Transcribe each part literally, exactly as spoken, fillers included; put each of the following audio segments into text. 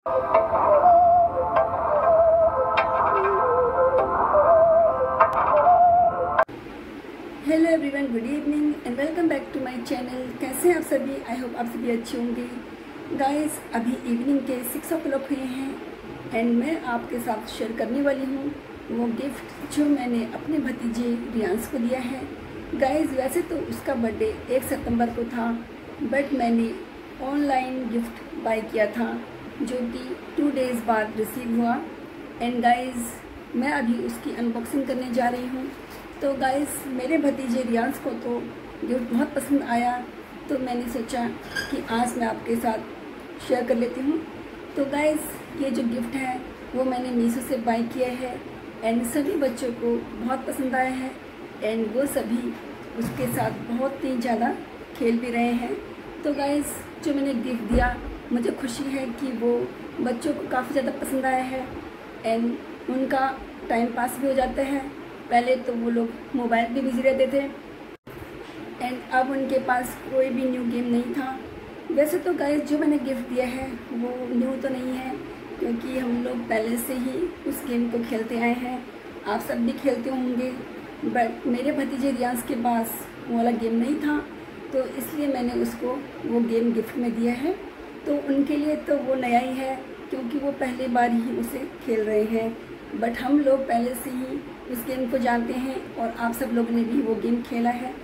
Hello everyone, good evening and welcome back to my channel. कैसे हैं आप सभी? आई होप आप सभी अच्छे होंगे। गाइस, अभी इवनिंग के सिक्स ओ क्लॉक हुए हैं एंड मैं आपके साथ शेयर करने वाली हूँ वो गिफ्ट जो मैंने अपने भतीजे रियांस को दिया है। गाइस, वैसे तो उसका बर्थडे एक सितंबर को था, बट मैंने ऑनलाइन गिफ्ट बाय किया था जो कि टू डेज़ बाद रिसीव हुआ। एंड गाइस, मैं अभी उसकी अनबॉक्सिंग करने जा रही हूँ। तो गाइस, मेरे भतीजे रियांस को तो गिफ्ट बहुत पसंद आया, तो मैंने सोचा कि आज मैं आपके साथ शेयर कर लेती हूँ। तो गाइस, ये जो गिफ्ट है वो मैंने मीशो से बाय किया है एंड सभी बच्चों को बहुत पसंद आया है एंड वो सभी उसके साथ बहुत ही ज़्यादा खेल भी रहे हैं। तो गाइस, जो मैंने गिफ्ट दिया, मुझे खुशी है कि वो बच्चों को काफ़ी ज़्यादा पसंद आया है एंड उनका टाइम पास भी हो जाता है। पहले तो वो लोग मोबाइल पे बिजी रहते थे एंड अब उनके पास कोई भी न्यू गेम नहीं था। वैसे तो गाइस, जो मैंने गिफ्ट दिया है वो न्यू तो नहीं है, क्योंकि हम लोग पहले से ही उस गेम को खेलते आए हैं। आप सब भी खेलते होंगे, बट मेरे भतीजे रियांस के पास वो वाला गेम नहीं था, तो इसलिए मैंने उसको वो गेम गिफ्ट में दिया है। तो उनके लिए तो वो नया ही है, क्योंकि वो पहली बार ही उसे खेल रहे हैं, बट हम लोग पहले से ही उस गेम को जानते हैं और आप सब लोगों ने भी वो गेम खेला है।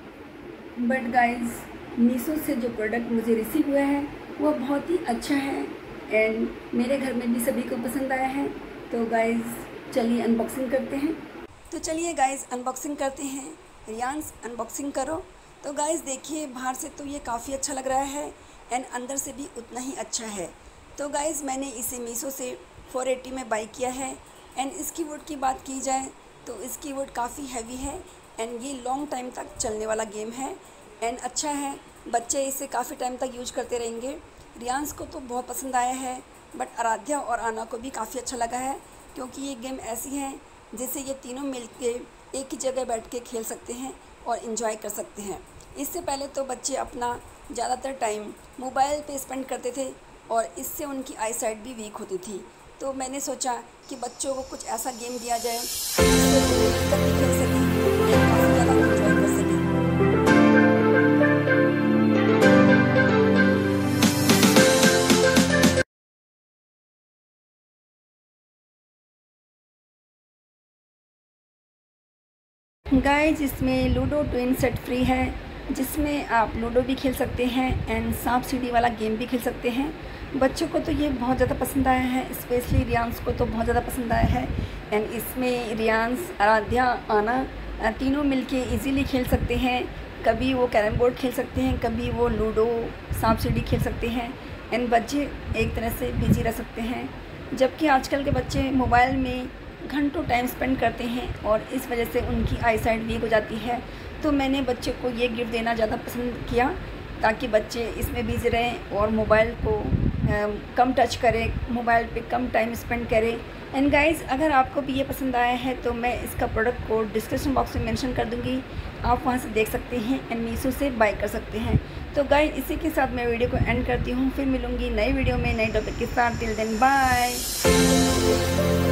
बट गाइस, मीशो से जो प्रोडक्ट मुझे रिसीव हुआ है वो बहुत ही अच्छा है एंड मेरे घर में भी सभी को पसंद आया है। तो गाइस, चलिए अनबॉक्सिंग करते हैं। तो चलिए गाइस, अनबॉक्सिंग करते हैं। रियांस, अनबॉक्सिंग करो। तो गाइस देखिए, बाहर से तो ये काफ़ी अच्छा लग रहा है एंड अंदर से भी उतना ही अच्छा है। तो गाइस, मैंने इसे मीशो से फोर एटी में बाई किया है एंड इसकी वुड की बात की जाए तो इसकी वुड काफ़ी हैवी है एंड ये लॉन्ग टाइम तक चलने वाला गेम है एंड अच्छा है। बच्चे इसे काफ़ी टाइम तक यूज करते रहेंगे। रियांस को तो बहुत पसंद आया है, बट आराध्या और आना को भी काफ़ी अच्छा लगा है, क्योंकि ये गेम ऐसी है जिसे ये तीनों मिलके एक ही जगह बैठ के खेल सकते हैं और इन्जॉय कर सकते हैं। इससे पहले तो बच्चे अपना ज़्यादातर टाइम मोबाइल पे स्पेंड करते थे और इससे उनकी आई साइट भी वीक होती थी। तो मैंने सोचा कि बच्चों को कुछ ऐसा गेम दिया जाए जिससे वो मिलकर भी खेल सकें और काफ़ी ज़्यादा एंजॉय कर सकें। गाइस, इसमें लूडो ट्विन सेट फ्री है, जिसमें आप लूडो भी खेल सकते हैं एंड सांप सीढ़ी वाला गेम भी खेल सकते हैं। बच्चों को तो ये बहुत ज़्यादा पसंद आया है, स्पेशली रियांस को तो बहुत ज़्यादा पसंद आया है एंड इसमें रियांस, आराध्या, आना तीनों मिलके इजीली खेल सकते हैं। कभी वो कैरम बोर्ड खेल सकते हैं, कभी वो लूडो, सांप सीढ़ी खेल सकते हैं एंड बच्चे एक तरह से बिजी रह सकते हैं। जबकि आजकल के बच्चे मोबाइल में घंटों टाइम स्पेंड करते हैं और इस वजह से उनकी आई साइट वीक हो जाती है। तो मैंने बच्चे को ये गिफ्ट देना ज़्यादा पसंद किया, ताकि बच्चे इसमें बिजी रहें और मोबाइल को आ, कम टच करें, मोबाइल पे कम टाइम स्पेंड करें। एंड गाइस, अगर आपको भी ये पसंद आया है तो मैं इसका प्रोडक्ट कोड डिस्क्रिप्शन बॉक्स में मेंशन कर दूँगी, आप वहाँ से देख सकते हैं एंड मीशो से बाय कर सकते हैं। तो गाइस, इसी के साथ मैं वीडियो को एंड करती हूँ। फिर मिलूँगी नई वीडियो में नई टॉपिक के साथ। Till then bye.